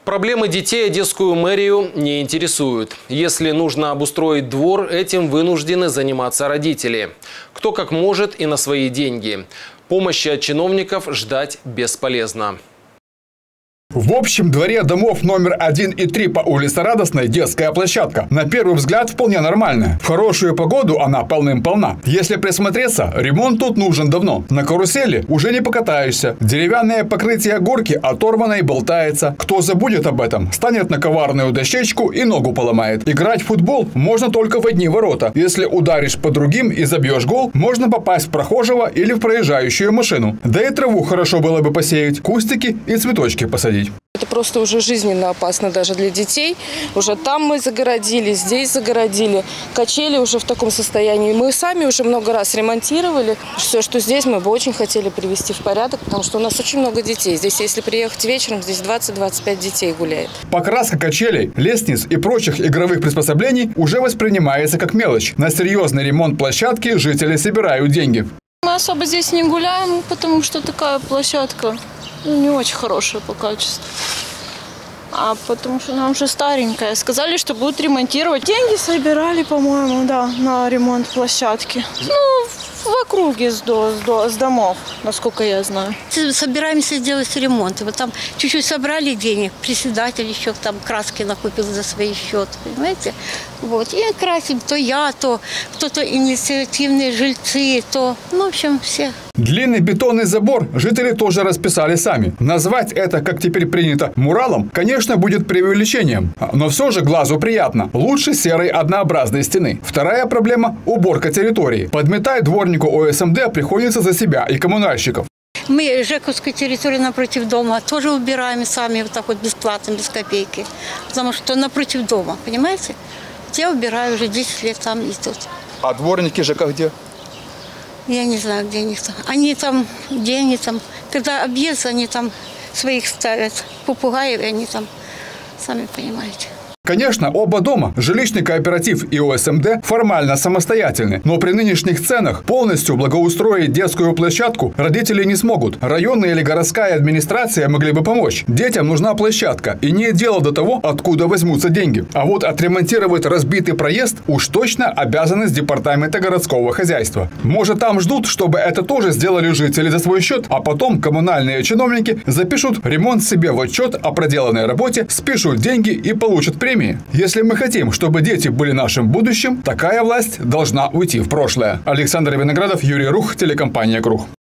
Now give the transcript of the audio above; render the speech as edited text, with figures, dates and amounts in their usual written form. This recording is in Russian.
Проблемы детей Одесскую мэрию не интересуют. Если нужно обустроить двор, этим вынуждены заниматься родители. Кто как может и на свои деньги. Помощи от чиновников ждать бесполезно. В общем дворе домов номер 1 и 3 по улице Радостной детская площадка. На первый взгляд вполне нормальная. В хорошую погоду она полным-полна. Если присмотреться, ремонт тут нужен давно. На карусели уже не покатаешься. Деревянное покрытие горки оторвано и болтается. Кто забудет об этом, станет на коварную дощечку и ногу поломает. Играть в футбол можно только в одни ворота. Если ударишь по другим и забьешь гол, можно попасть в прохожего или в проезжающую машину. Да и траву хорошо было бы посеять, кустики и цветочки посадить. Это просто уже жизненно опасно даже для детей. Уже там мы загородили, здесь загородили. Качели уже в таком состоянии. Мы сами уже много раз ремонтировали. Все, что здесь, мы бы очень хотели привести в порядок, потому что у нас очень много детей. Здесь, если приехать вечером, здесь 20-25 детей гуляет. Покраска качелей, лестниц и прочих игровых приспособлений уже воспринимается как мелочь. На серьезный ремонт площадки жители собирают деньги. Мы особо здесь не гуляем, потому что такая площадка не очень хорошая по качеству. А потому что она уже старенькая. Сказали, что будут ремонтировать. Деньги собирали, по-моему, да, на ремонт площадки. Ну, в округе с домов, насколько я знаю. Собираемся делать ремонт. Вот там чуть-чуть собрали денег. Председатель еще там краски накупил за свой счет, понимаете? Вот. И красим то я, то кто-то инициативные жильцы, то, ну, в общем, все. Длинный бетонный забор жители тоже расписали сами. Назвать это, как теперь принято, муралом, конечно, будет преувеличением. Но все же глазу приятно. Лучше серой однообразной стены. Вторая проблема – уборка территории. Подметать дворнику ОСМД приходится за себя и коммунальщиков. Мы жековскую территорию напротив дома тоже убираем сами вот так вот бесплатно, без копейки. Потому что напротив дома, понимаете? Я убираю уже 10 лет там и тут. А дворники ЖК где? Я не знаю, где они там. Они там, где они там. Когда объезд, они там своих ставят. Попугаев, и они там, сами понимаете. Конечно, оба дома, жилищный кооператив и ОСМД, формально самостоятельны. Но при нынешних ценах полностью благоустроить детскую площадку родители не смогут. Районная или городская администрация могли бы помочь. Детям нужна площадка. И не дело до того, откуда возьмутся деньги. А вот отремонтировать разбитый проезд уж точно обязанность департамента городского хозяйства. Может, там ждут, чтобы это тоже сделали жители за свой счет, а потом коммунальные чиновники запишут ремонт себе в отчет о проделанной работе, спишут деньги и получат премию. Если мы хотим, чтобы дети были нашим будущим, такая власть должна уйти в прошлое. Александр Виноградов, Юрий Рух, телекомпания «Круг».